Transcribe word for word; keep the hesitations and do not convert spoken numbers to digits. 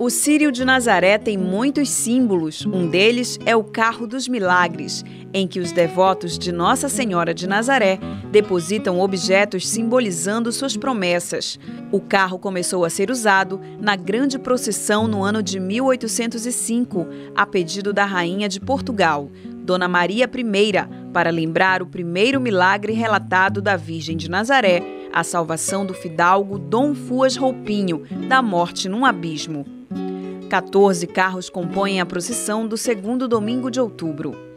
O Círio de Nazaré tem muitos símbolos. Um deles é o Carro dos Milagres, em que os devotos de Nossa Senhora de Nazaré depositam objetos simbolizando suas promessas. O carro começou a ser usado na grande procissão no ano de mil oitocentos e cinco, a pedido da Rainha de Portugal, Dona Maria I, para lembrar o primeiro milagre relatado da Virgem de Nazaré, a salvação do fidalgo Dom Fuas Roupinho, da morte num abismo. quatorze carros compõem a procissão do segundo domingo de outubro.